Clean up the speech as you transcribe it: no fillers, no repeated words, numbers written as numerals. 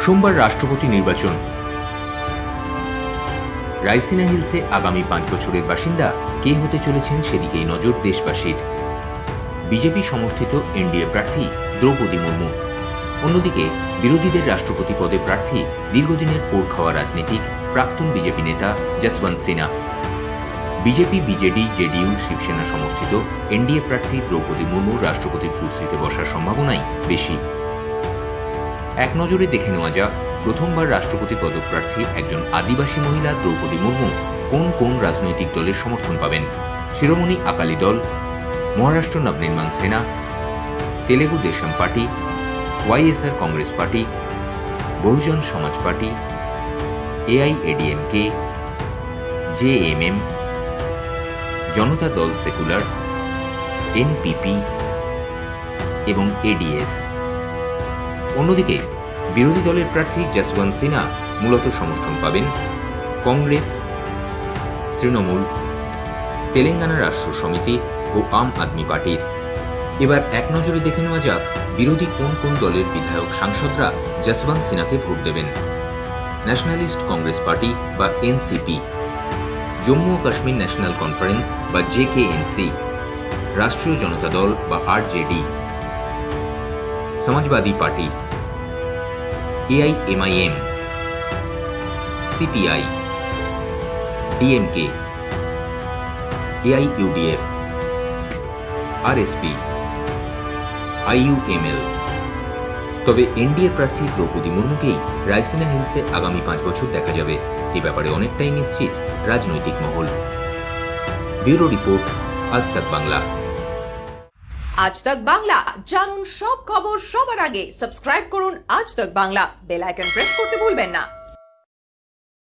সোমবার রাষ্ট্রপতি নির্বাচন। রাইসিনা হিলসে আগামী 5 বছরের বাসিন্দা কে হতে চলেছেন সেদিকেই নজর দেশবাসীর। বিজেপি সমর্থিত এনডিএ প্রার্থী দ্রৌপদী মুর্মু, অন্যদিকে বিরোধীদের রাষ্ট্রপতি পদে প্রার্থী দীর্ঘদিনের পোড় খাওয়া রাজনীতিক প্রাক্তন বিজেপি নেতা Yashwant Sinha. BJP, BJD, JDU, Shiv Sena সমর্থিত এনডিএ প্রার্থী দ্রৌপদী মুর্মুর রাষ্ট্রপতির কুর্সিতে বসার সম্ভাবনাই বেশি। এক নজরে দেখে নেওয়া যাক, প্রথমবার রাষ্ট্রপতি পদপ্রার্থী একজন আদিবাসী মহিলা দ্রৌপদী মুর্মু কোন কোন রাজনৈতিক দলের সমর্থন পাবেন। শিরোমণি আকালি দল, Maharashtra Navnirman Sena, Telugu Desam party, YSR Congress party, Bahujan Samaj party, AIADMK, JMM, জনতা দল সেকুলার, এনপিপি এবং এডিএস। অন্যদিকে বিরোধী দলের প্রার্থী যশবন্ত সিনহা মূলত সমর্থন পাবেন কংগ্রেস, তৃণমূল, তেলেঙ্গানা রাষ্ট্র সমিতি ও আম আদমি পার্টির। এবার এক নজরে দেখে নেওয়া যাক বিরোধী কোন কোন দলের বিধায়ক সাংসদরা যশবন্ত সিনহাকে ভোট দেবেন। ন্যাশনালিস্ট কংগ্রেস পার্টি বা এনসিপি, জম্মু ও কাশ্মীর ন্যাশনাল কনফারেন্স বা জেকেএনসি, রাষ্ট্রীয় জনতা দল বা RJD, Samajwadi party, AIMIM, CPI, DMK, AIUDF, RSP, IUML. তবে এনডিএ প্রার্থী দ্রৌপদী মুর্মুকেই রাইসিনা হিলসে আগামী 5 বছর দেখা যাবে, এ ব্যাপারে অনেকটাই নিশ্চিত রাজনৈতিক মহল। ব্যুরো রিপোর্ট, আজ তক বাংলা। আজ তক বাংলা জানুন সব খবর সবার আগে। সাবস্ক্রাইব করুন আজ তক বাংলা, বেল আইকন প্রেস করতে ভুলবেন না।